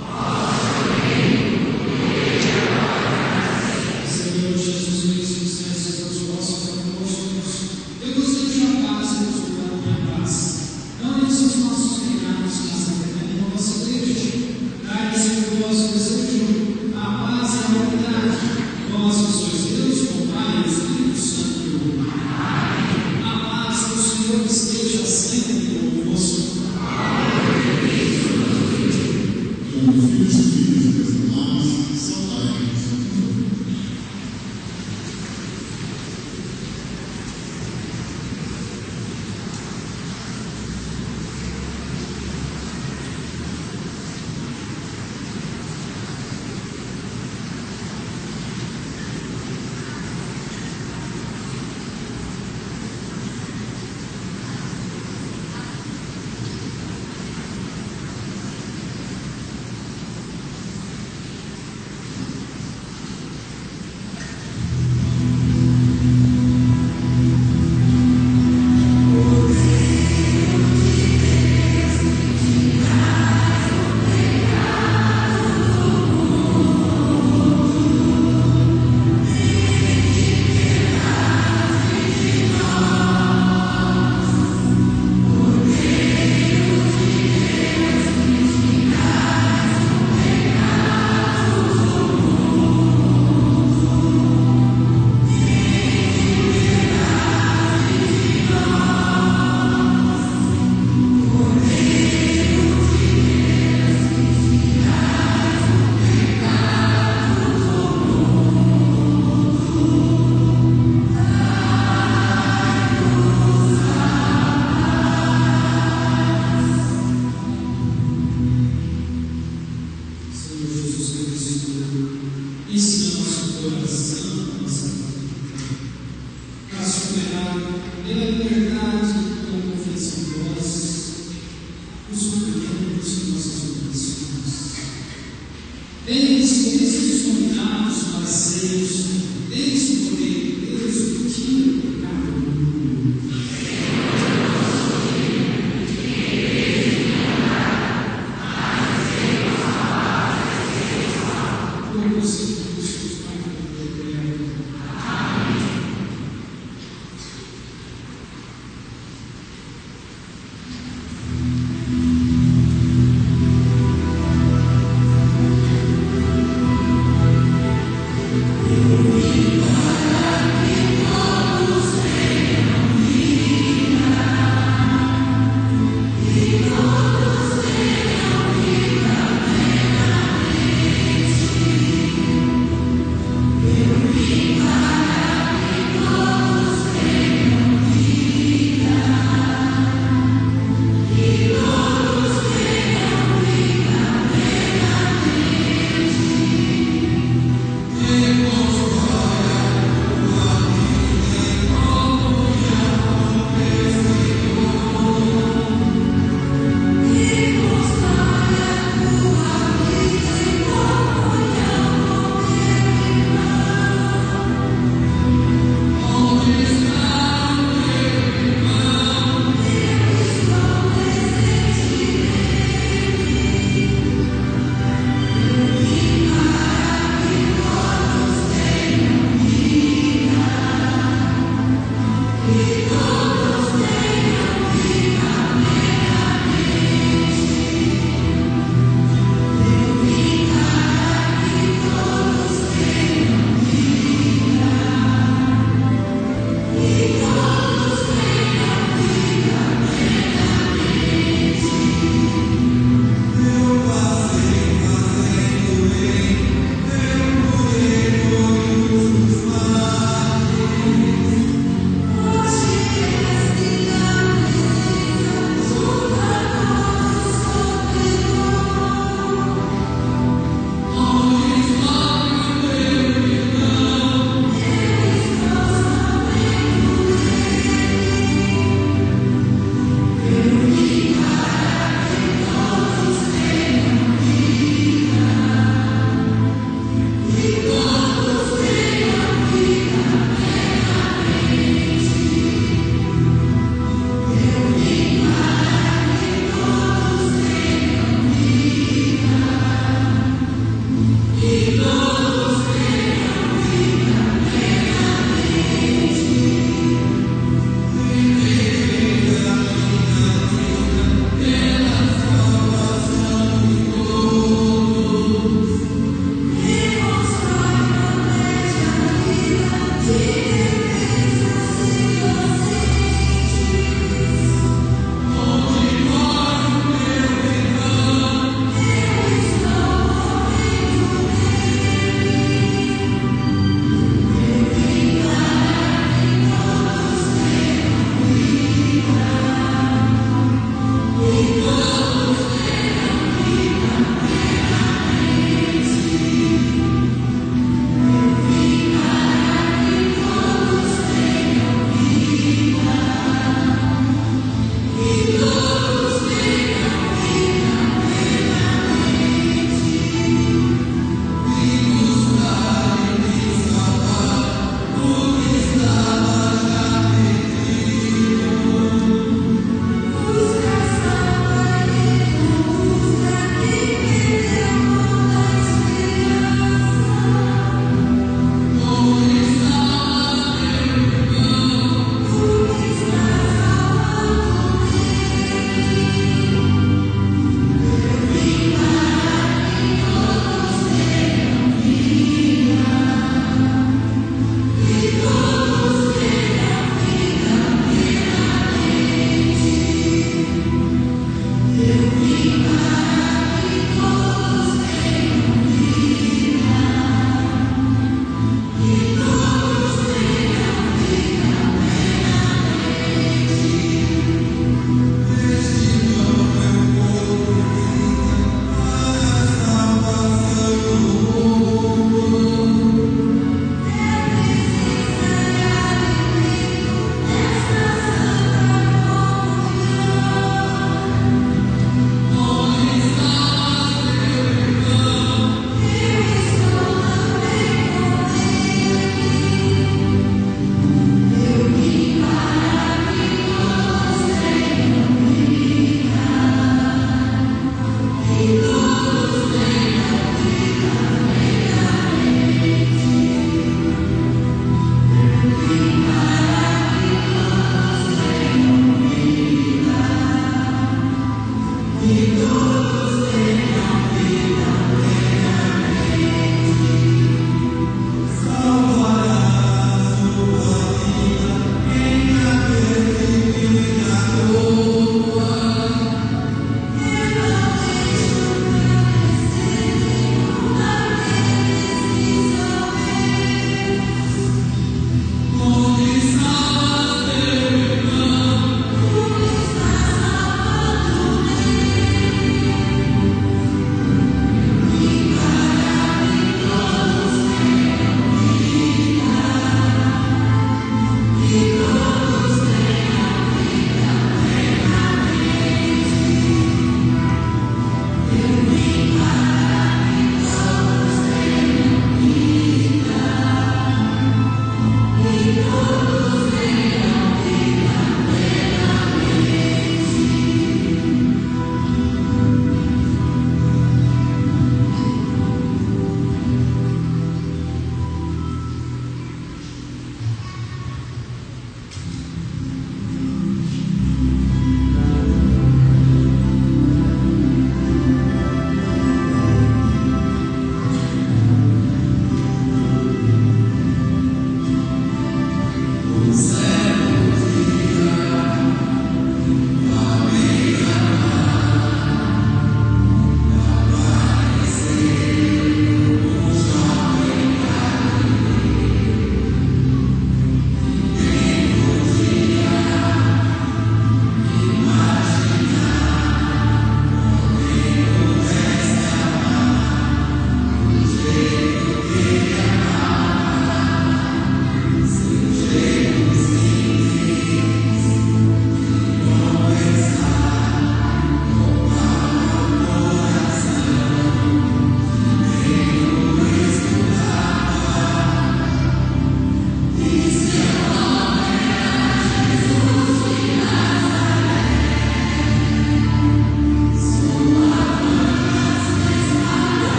Senhor Jesus Cristo, disseste aos vossos apóstolos: eu vos deixo a paz e vos dou a minha paz. Não eis os nossos pecados, mas atendendo a vossa igreja. Dai, Senhor, o vosso desejo, a paz e a unidade. Vós que sois Deus, com Pai e Espírito Santo. A paz do Senhor esteja sempre convosco. Como filhos e filhas de Deus amados, saudai-nos. Ensina nosso coração, nossa vida. Nosso pecado, pela liberdade, pela confiança em vós, os compreendemos em nossas orações. Eles os convidados para seres, eles o poder de Deus que tira o pecado do mundo. Como você busca os pais da glória.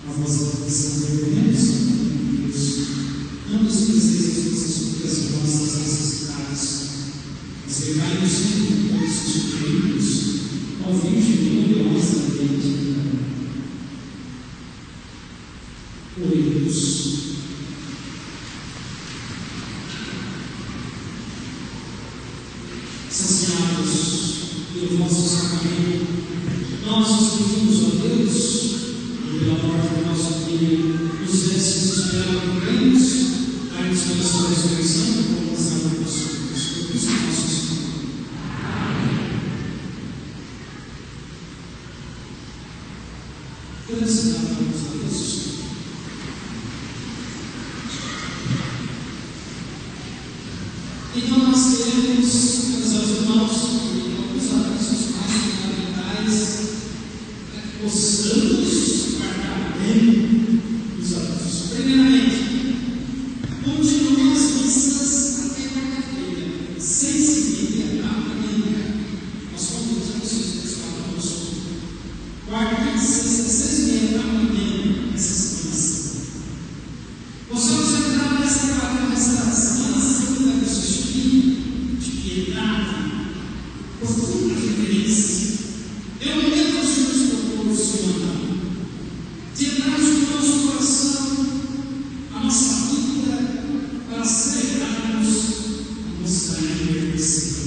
a vossa proteção permanece, Deus. Não desprezeis as nossas súplicas e vossas necessidades, mas levai-nos sempre com esses direitos, ó Virgem gloriosa e bendita. Oremos. Saciados pelo vosso sacramento, nós os pedimos, ó Deus, e pela morte do nosso Filho, nos destes esperando ganhos, dai-nos pela sua ressurreição, como passado por Cristo nosso Senhor. Felicidade a Deus. Então nós queremos, meus irmãos, alguns avisos mais fundamentais, para que possamos guardar bem os avisos. Primeiramente, continuem as missas até quarta-feira, 6h30 da manhã. Nós convidamos vocês para conosco. Quarta e sexta, 6h30 da manhã, essas missas. Possamos entrar nessa semana santa do seu Espírito, de piedade, profunda reverência. É o momento que o Senhor nos proporciona de entrar no nosso coração, a nossa vida, para celebrarmos a nossa reverência.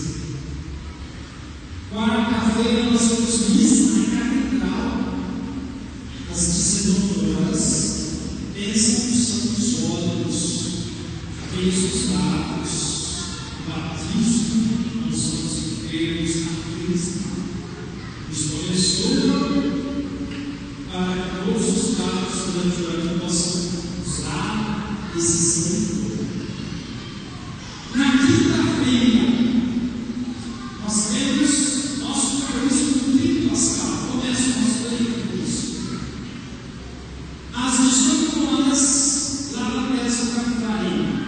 Quarta-feira nós temos missa na catedral, às 19h. Bênção dos santos óleos, aqueles dados, batismo, nós somos enfermos na Cristo. Nos abençoa para que todos os dados durante o ano possam usar esse santo. Na quinta-feira, nós temos nosso compromisso com o Rito Pascal. Começa o nosso percurso. Às 18h, lá na Peça do Capivari,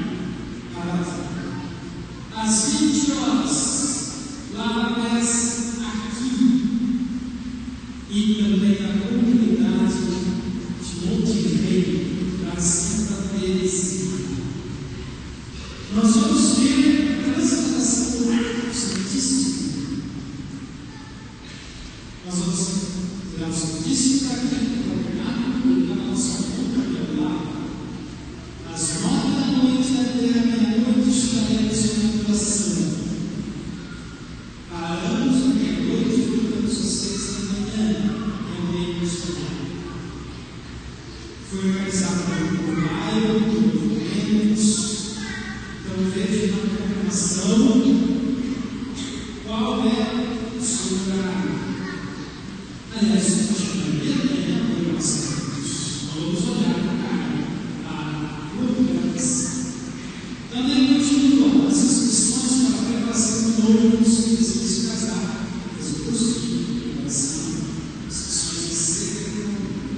às 20h, lá na Peça aqui, e também na comunidade de Monterrey, da Santa Teresinha. Nós vamos ver a transformação do Arco Santíssimo. Nós vamos tirar o Santíssimo daqui para o Bernardo, na nossa conta de lá. Às 9h até a meia-noite estaremos em oração. Paramos à meia-noite e voltamos às 6h, também no estudar. Foi organizado por bairro, por movimentos. Então veja na programação qual é o seu horário. Aliás, eu estou chamando de amanhã a programação. Vamos olhar para a programação. Também continuam as inscrições para a preparação do novo dos filhos de casar. As cursos de preparação, inscrições de cedo.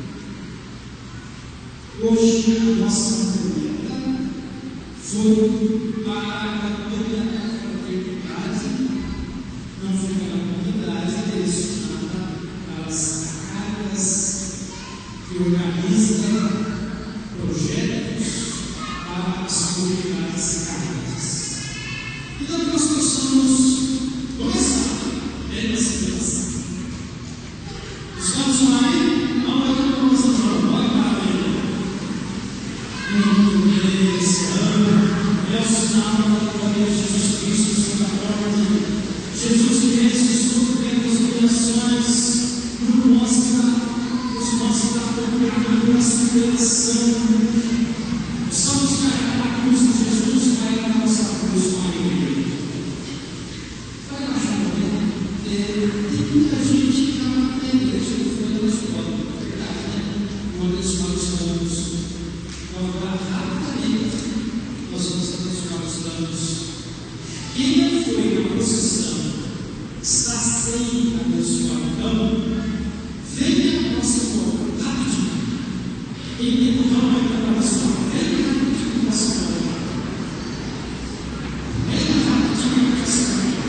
Hoje, a nossa campanha foi para a campanha da fraternidade, não foi para a comunidade, direcionada para as cargas que organizam projetos para as comunidades carentes. Então, que nós possamos começar nessa situação. Estamos lá, aonde nós vamos agora, esse ano é o sinal da glória de Jesus Cristo sobre a morte. Jesus que ressuscitou pelas humilhações, nos mostra a procura da superação. Precisamos carregar a cruz de Jesus, carregar a nossa cruz com a igreja. Vai lá, tem muita gente que está na igreja que foi na escola, na verdade, quando nós estamos. Agora, rapidamente, nós vamos abençoar os danos. Quem não foi na procissão está sem abençoar. Então, venha a nossa porta, rapidinho. Quem não vai para abençoar, venha rapidinho a nossa porta. Venha rapidinho a nossa porta.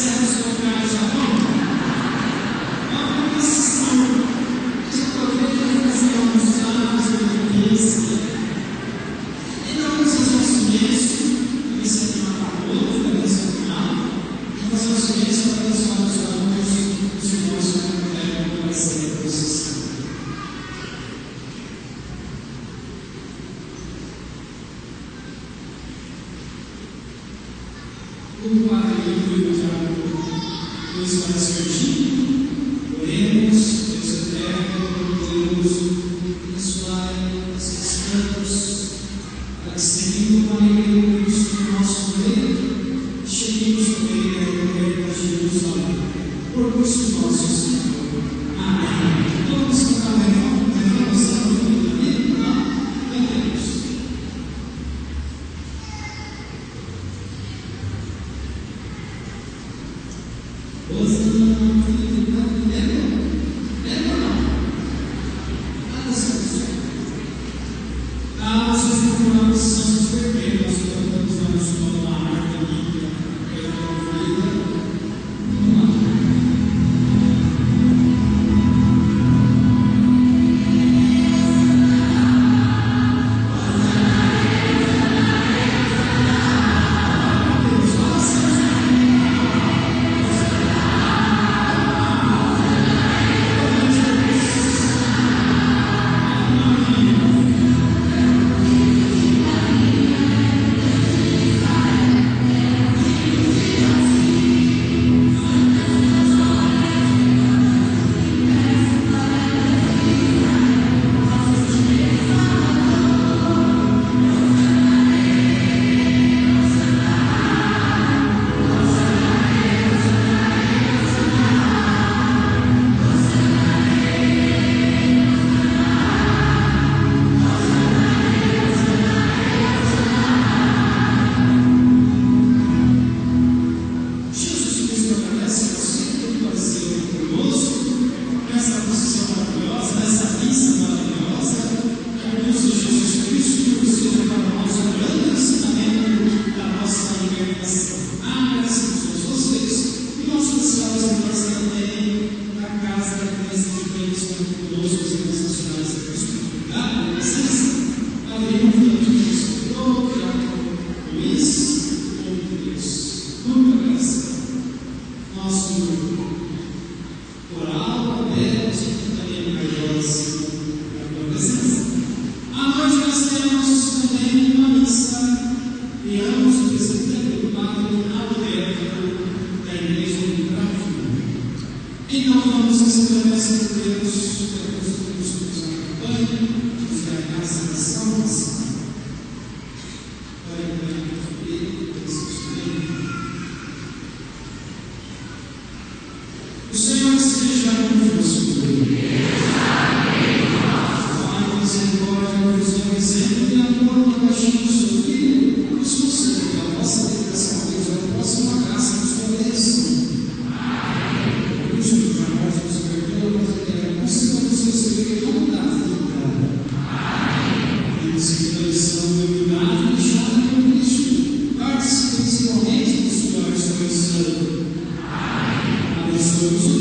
Jesus.